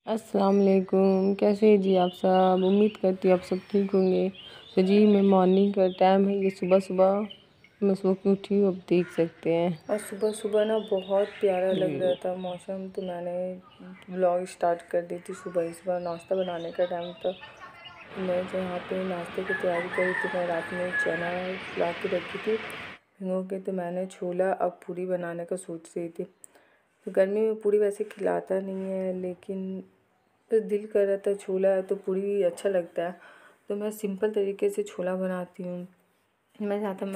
अस्सलाम वालेकुम। कैसे हैं जी आप सब? उम्मीद करती हूँ आप सब ठीक होंगे। तो जी मैं मॉर्निंग का टाइम है, ये सुबह सुबह मैं सो के उठी हूँ, अब देख सकते हैं। और सुबह सुबह ना बहुत प्यारा लग रहा था मौसम, तो मैंने व्लॉग स्टार्ट कर दी थी। सुबह सुबह नाश्ता बनाने का टाइम था, तो मैं जो यहाँ पे नाश्ते की तैयारी करी थी, मैं रात में चना फुला के रखी थी भिगो के, तो मैंने छोला अब पूरी बनाने का सोच रही थी। तो गर्मी में पूरी वैसे खिलाता नहीं है, लेकिन बस दिल कर रहा था, छोला है तो पूरी अच्छा लगता है, तो मैं सिंपल तरीके से छोला बनाती हूँ। मैं ज़्यादा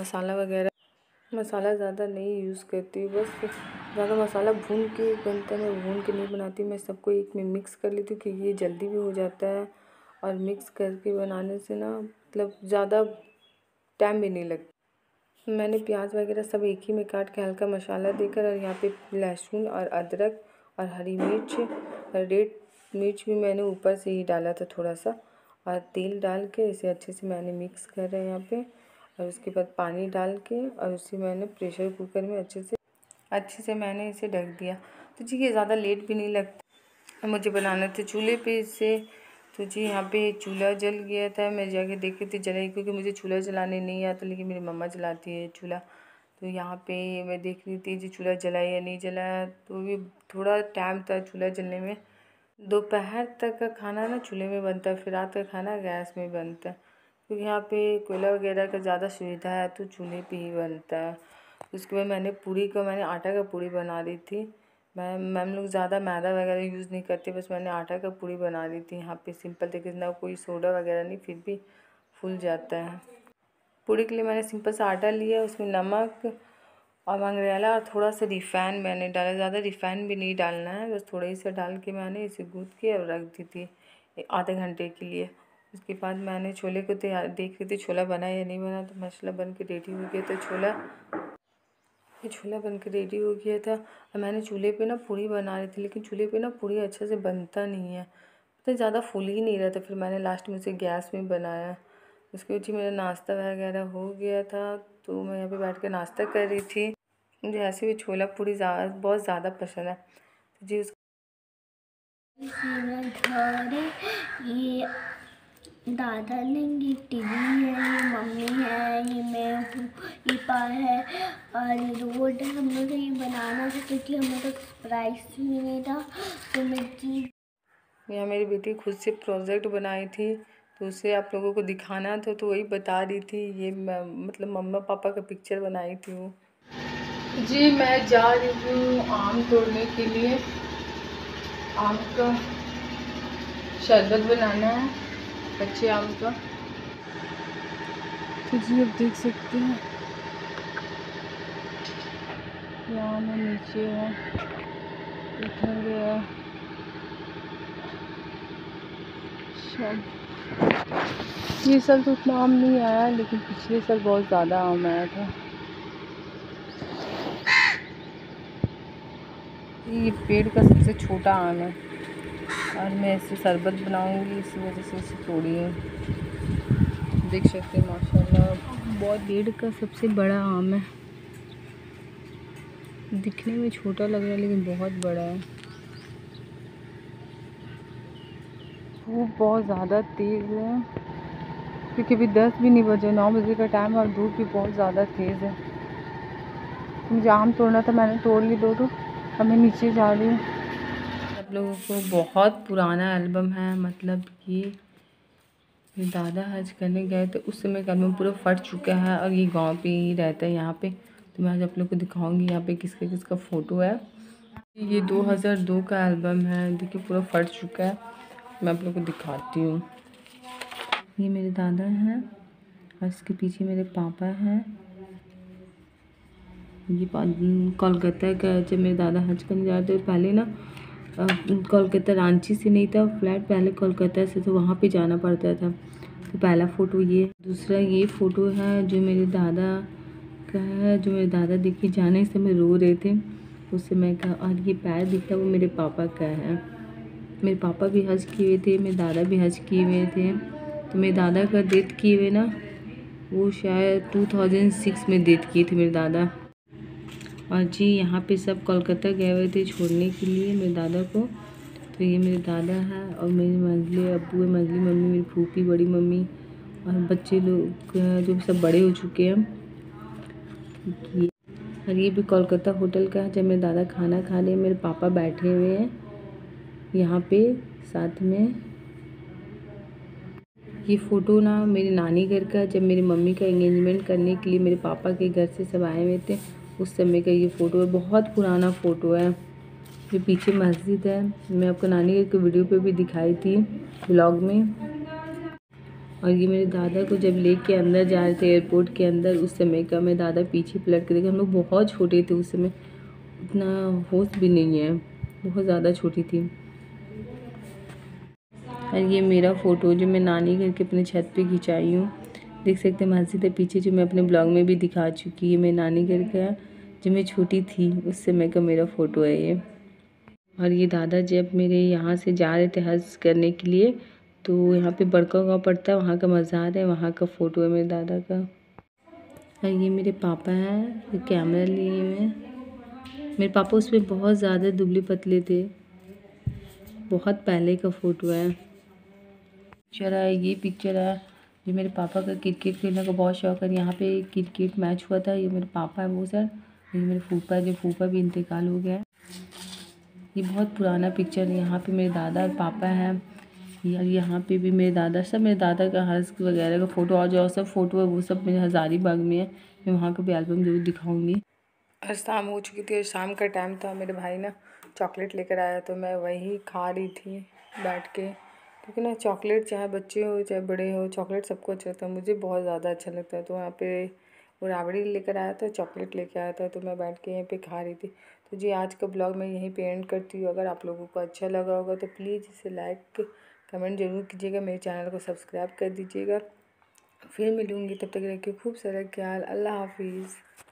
मसाला ज़्यादा नहीं यूज़ करती हूँ, बस ज़्यादा मसाला भून के बनता है, मैं भून के नहीं बनाती। मैं सबको एक में मिक्स कर लेती हूँ, क्योंकि ये जल्दी भी हो जाता है और मिक्स करके बनाने से ना मतलब ज़्यादा टाइम भी नहीं लगता। मैंने प्याज वगैरह सब एक ही में काट के हल्का मसाला देकर, और यहाँ पे लहसुन और अदरक और हरी मिर्च और रेड मिर्च भी मैंने ऊपर से ही डाला था थोड़ा सा, और तेल डाल के इसे अच्छे से मैंने मिक्स कर रहा है यहाँ पे। और उसके बाद पानी डाल के और उसे मैंने प्रेशर कुकर में अच्छे से मैंने इसे ढक दिया। तो जी ये ज़्यादा लेट भी नहीं लगता मुझे बनाना था चूल्हे पे इसे। तो जी यहाँ पे चूल्हा जल गया था, मैं जाके देख रही थी जला ही, क्योंकि मुझे चूल्हा जलाने नहीं आता, लेकिन मेरी मम्मा जलाती है चूल्हा। तो यहाँ पे मैं देख रही थी जी चूल्हा जला या नहीं जला, तो भी थोड़ा टाइम था चूल्हा जलने में। दोपहर तक का खाना ना चूल्हे में बनता है, फिर रात का खाना गैस में बनता है, क्योंकि यहाँ पे कोयला वगैरह का ज़्यादा सुविधा है, तो चूल्हे पे ही बनता है। उसके बाद मैंने आटा का पूड़ी बना दी थी। मैम लोग ज़्यादा मैदा वगैरह यूज़ नहीं करते, बस मैंने आटा का पूड़ी बना दी थी यहाँ पे सिंपल तरीके से, ना कोई सोडा वगैरह नहीं, फिर भी फूल जाता है। पूड़ी के लिए मैंने सिंपल सा आटा लिया, उसमें नमक और मंगरेला और थोड़ा सा रिफ़ाइन मैंने डाला, ज़्यादा रिफ़ाइन भी नहीं डालना है, बस थोड़ा ही सा डाल के मैंने इसे गूँथ के और रख दी थी आधे घंटे के लिए। उसके बाद मैंने छोले को तैयार देख रही थी छोला बना या नहीं बना, तो मसाला बन के रेडी हो गया था छोला बन के रेडी हो गया था। और मैंने चूल्हे पे ना पूड़ी बना रही थी, लेकिन चूल्हे पे ना पूड़ी अच्छे से बनता नहीं है, तो ज़्यादा फूल ही नहीं रहा था, फिर मैंने लास्ट में उसे गैस में बनाया। उसके बाद मेरा नाश्ता वगैरह हो गया था, तो मैं यहाँ पे बैठ कर नाश्ता कर रही थी। मुझे ऐसे भी छोला पूड़ी बहुत ज़्यादा पसंद है, तो जी ये दादा ने, ये टीवी है, ये मम्मी है, ये मैं हूँ, ये पार है, और ये रोड है। हम लोग ये बनाना था क्योंकि हमें तो प्राइस मिला था, तो यहाँ मेरी बेटी खुद से प्रोजेक्ट बनाई थी, तो उसे आप लोगों को दिखाना था, तो वही बता रही थी। ये मतलब मम्मा पापा का पिक्चर बनाई थी वो। जी मैं जा रही हूँ आम तोड़ने के लिए, आम का शरबत बनाना है, कच्चे आम का। तो जी अब देख सकते हैं यहाँ में नीचे है, इधर है ये साल तो उतना आम नहीं आया, लेकिन पिछले साल बहुत ज़्यादा आम आया था। ये पेड़ का सबसे छोटा आम है, और मैं इससे शरबत बनाऊंगी, इसी वजह से इसे तोड़ी हूँ। देख सकते हैं माशाल्लाह बहुत पेड़ का सबसे बड़ा आम है, दिखने में छोटा लग रहा है लेकिन बहुत बड़ा है। धूप बहुत ज़्यादा तेज़ है, क्योंकि अभी 10 भी नहीं बजे, 9 बजे का टाइम है, और धूप भी बहुत ज़्यादा तेज़ है। तो मुझे आम तोड़ना था, मैंने तोड़ ली दो, अब मैं नीचे जा रही हूँ। आप लोगों को बहुत पुराना एल्बम है, मतलब कि मेरे दादा हज करने गए तो उस समय का एल्बम पूरा फट चुका है, और ये गांव पे ही रहता है यहाँ पे। तो मैं आज आप लोग को दिखाऊंगी यहाँ पे किसका किसका फ़ोटो है। ये 2002 का एल्बम है, देखिए पूरा फट चुका है। मैं आप लोग को दिखाती हूँ। ये मेरे दादा हैं, और इसके पीछे मेरे पापा हैं। ये कोलकाता का, जब मेरे दादा हज करने जाते पहले ना कोलकाता, रांची से नहीं था फ्लैट, पहले कोलकाता से, तो वहाँ पे जाना पड़ता था। तो पहला फ़ोटो ये, दूसरा ये फ़ोटो है जो मेरे दादा का है, जो मेरे दादा देखिए जाने से में रो रहे थे उस समय का। और ये पैर दिख रहा है वो मेरे पापा का है। मेरे पापा भी हज किए हुए थे, मेरे दादा भी हज किए हुए थे। तो मेरे दादा का डेथ किए हुए ना, वो शायद 2006 में डेथ किए थे मेरे दादा। और जी यहाँ पे सब कोलकाता गए हुए थे छोड़ने के लिए मेरे दादा को। तो ये मेरे दादा हैं और मेरी मंझली अब्बू है, मंझली मम्मी मेरी फूफी, बड़ी मम्मी और बच्चे लोग जो सब बड़े हो चुके हैं। और ये भी कोलकाता होटल का है। जब मेरे दादा खाना खा रहे हैं, मेरे पापा बैठे हुए हैं यहाँ पे साथ में। ये फ़ोटो ना मेरी नानी घर का, जब मेरी मम्मी का एंगेजमेंट करने के लिए मेरे पापा के घर से सब आए हुए थे, उस समय का ये फ़ोटो है। बहुत पुराना फ़ोटो है। ये पीछे मस्जिद है, मैं आपको नानी घर के वीडियो पे भी दिखाई थी व्लॉग में। और ये मेरे दादा को जब लेके अंदर जा रहे थे एयरपोर्ट के अंदर, उस समय का मैं दादा पीछे पलट के देखा। हम लोग बहुत छोटे थे उस समय, उतना होश भी नहीं है, बहुत ज़्यादा छोटी थी। और ये मेरा फ़ोटो जो मैं नानी घर के अपने छत पे खिंचाई हूँ, देख सकते हैं मस्जिद है पीछे, जो मैं अपने ब्लॉग में भी दिखा चुकी है। मैं नानी घर का जब मैं छोटी थी उस समय का मेरा फ़ोटो है ये। और ये दादा जब मेरे यहाँ से जा रहे थे हज करने के लिए, तो यहाँ पे बड़का गाँव पड़ता है, वहाँ का मज़ार है, वहाँ का फ़ोटो है मेरे दादा का। और ये मेरे पापा हैं, ये कैमरा लिए हुए हैं। मेरे पापा उसमें बहुत ज़्यादा दुबले पतले थे, बहुत पहले का फ़ोटो है। पिक्चर है, ये पिक्चर है। ये मेरे पापा का क्रिकेट खेलने का बहुत शौक़ है। यहाँ पे क्रिकेट मैच हुआ था, ये मेरे पापा है वो सर। ये मेरे फूफा है, जो फूफा भी इंतकाल हो गया है। ये बहुत पुराना पिक्चर है। यहाँ पे मेरे दादा और पापा हैं। यार यहाँ पे भी मेरे दादा, सब मेरे दादा का हज वगैरह का फ़ोटो और जो सब फ़ोटो है वो सब मेरे हज़ारीबाग में है। मैं वहाँ का भी एल्बम ज़रूर दिखाऊंगी। और शाम हो चुकी थी, शाम का टाइम था। मेरे भाई ना चॉकलेट लेकर आया, तो मैं वही खा रही थी बैठ के, क्योंकि ना चॉकलेट चाहे बच्चे हो चाहे बड़े हो, चॉकलेट सबको अच्छा लगता है। मुझे बहुत ज़्यादा अच्छा लगता है। तो वहाँ पे वो राबड़ी लेकर आया था, चॉकलेट लेकर आया था, तो मैं बैठ के यहीं पे खा रही थी। तो जी आज का ब्लॉग मैं यहीं पे एंड करती हूँ। अगर आप लोगों को अच्छा लगा होगा तो प्लीज़ इसे लाइक कमेंट ज़रूर कीजिएगा, मेरे चैनल को सब्सक्राइब कर दीजिएगा। फिर मिलूँगी, तब तक रखिए खूब सारा ख्याल। अल्लाह हाफिज़।